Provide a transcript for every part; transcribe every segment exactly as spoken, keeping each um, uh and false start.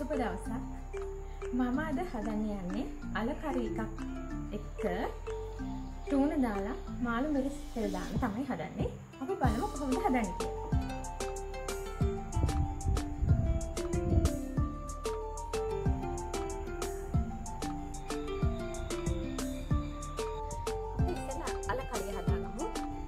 සුබ දවසක්. මම අද හදන්න යන්නේ අල කරි එකක් එක්ක ටූන දාලා මාළු මිරිස් තෙල් දාන්න තමයි හදන්නේ. අපි බලමු කොහොමද හදන්නේ කියලා. අපි ඉස්සෙල්ලා අල කරිය හදාගමු.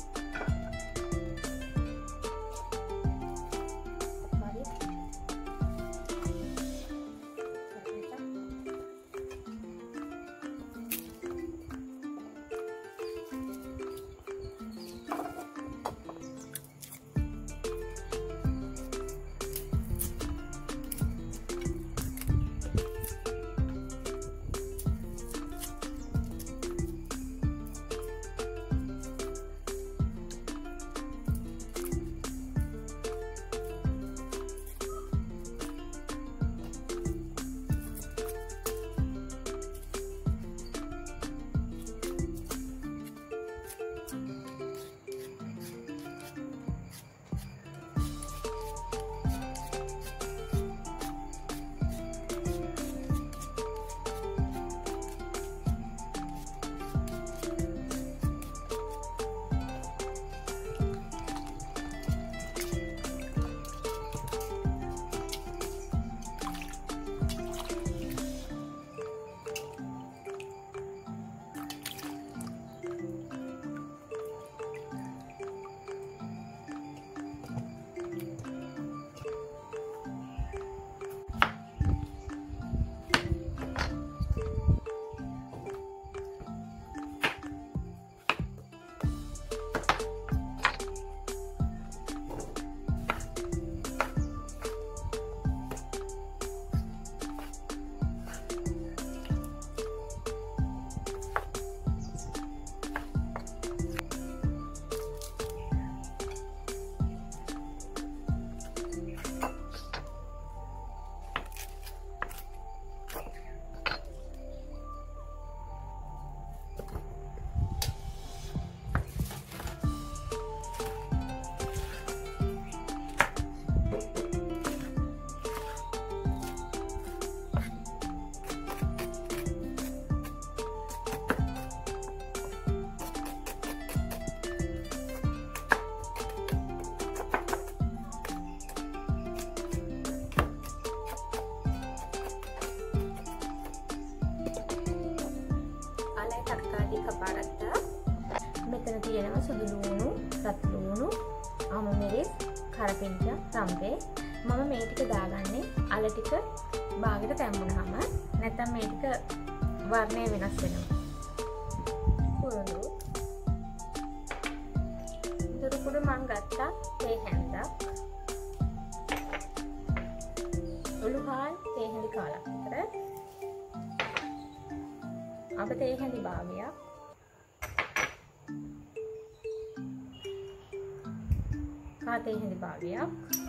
කපාගත්තා. මෙතන තියෙනවා සුදු ලුණු, රත් ලුණු, ආම මිරිස්, කරපිංචා, තම්බේ. මම මේ ටික දාගන්නේ අල ටික බාගෙට තැම්බුනහම නැත්නම් මේ ටික වර්ණය වෙනස් වෙනවා. කුරුඳු. දුරුකුඩු මං ගත්තා තේ හැන්දක්. උළුහාල් තේ හැඳි කාලක් විතර. අප තේ හැඳි භාගයක්. කාතේ හැඳි භාගයක්.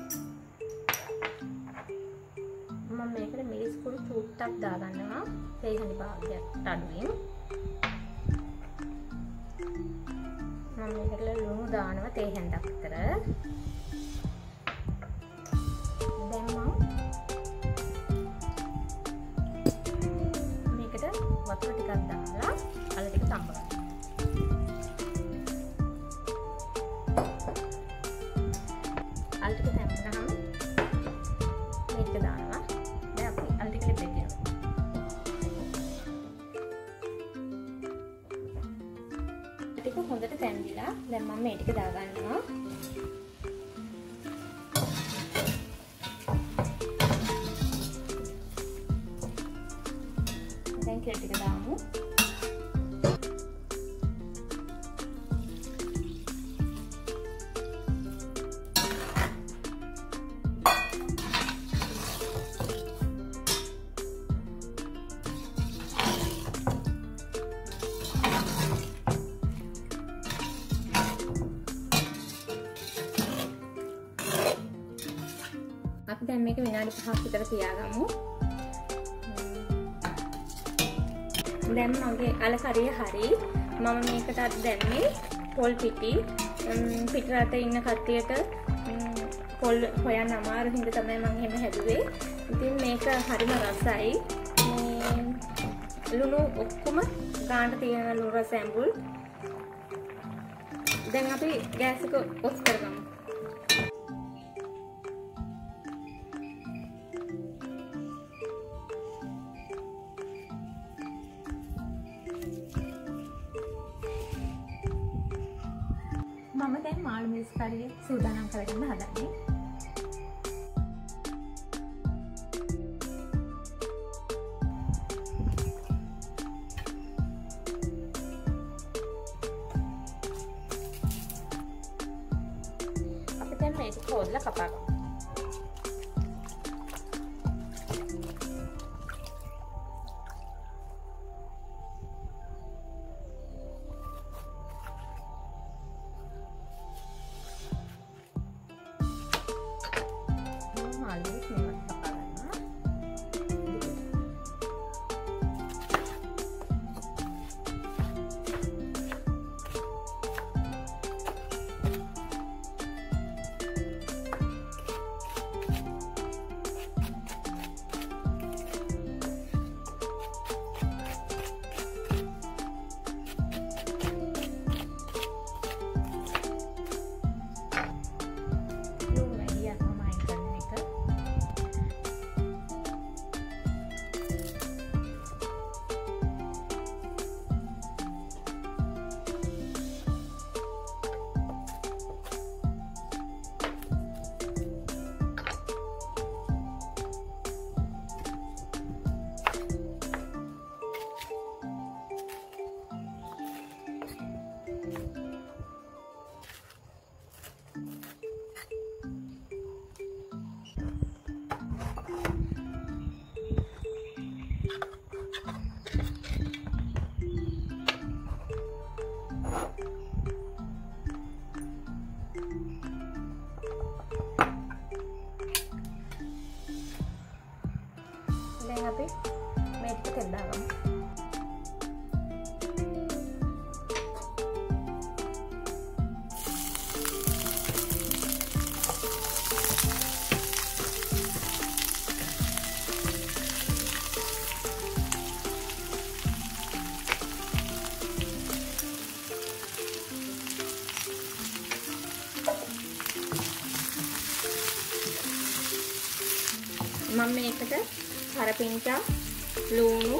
මම මේකට මිරිස් කුඩු චූට්ටක් දාගන්නවා තේ හැඳි භාගයක් අඩුවෙන්. මම මේකට ලුණු දානවා තේ හැන්දක් විතර. දැන් මම මේකට වතුර ටිකක් දාලා අල ටික තඹ ගන්නවා. අල ටික තැම්බුනහම මේක දානවා. දැන් අපි අල ටික ලිපෙන්න. ටික හොඳට තැම්බිලා දැන් මම මේ ටික දාගන්නවා. දැන් කෙල ටික දාමු. අපි දැන් මේක විනාඩි පහක් විතර තියාගමු. දැන් මගේ අල කරිය හරි. මම මේකට අද දැම්මේ පොල් පිටි. පිට රටේ ඉන්න කට්ටියට පොල් හොයන්න අමාරු හින්දා තමයි මම එහෙම හැදුවේ. ඉතින් මේක හරිම රසයි. මේ ලුණු ඔක්කොම ගානට තියෙන ලුණු රස ඇඹුල්. දැන් අපි ගෑස් එක ඔෆ් කරගමු. මම දැන් මාළු මිරිස් කරිය සූදානම් කරගන්න හදන්නේ. අපි දැන් මේක හොදලා කපා ගමු. අපි මේක තෙල්දාගමු. මම මේකට කරපිංචා ලුණු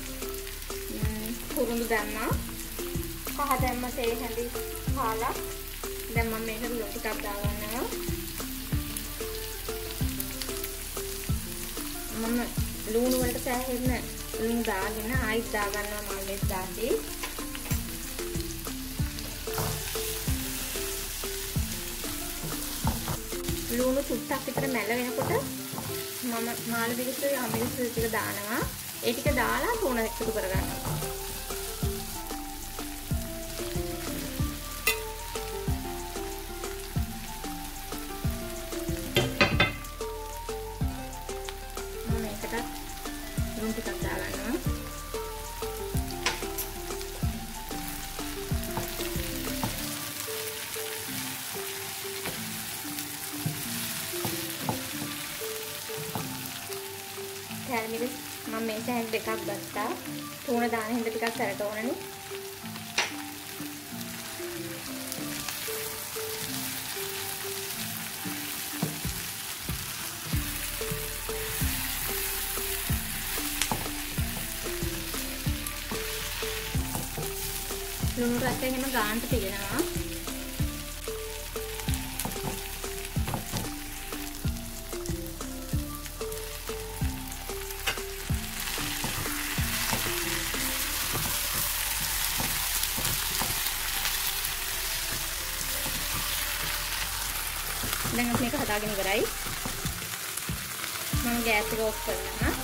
කුරුඳු දැම්මා. කහ දැම්ම තේ හැඳි කාලා. දැන් මම මේකට ලුණු ටිකක් දාගන්නවා. මම ලුණු වලට සෑහෙන්න ලුණු දාගෙන ආයිත් දාගන්නවා මල් මෙස් දාසි. ලුණු සුට්ටක් විතර මැල වෙනකොට මම මාළු මිරිස් අමිරිස් ටික දානවා. ඒ ටික දාලා තුන එකතු කරගන්නවා. මම මේකට ලුණු ටිකක් දාගන්නවා. මිරිස් මම මේ සැහැන් දෙකක් ගත්තා. තුන දාන හින්දා ටිකක් සැරට ඕනනේ. ලුණු රස එහෙම ගානට තියෙනවා. දැන් අපි මේක හදාගෙන ඉවරයි. මම ගෑස් එක ඔෆ් කරනවා.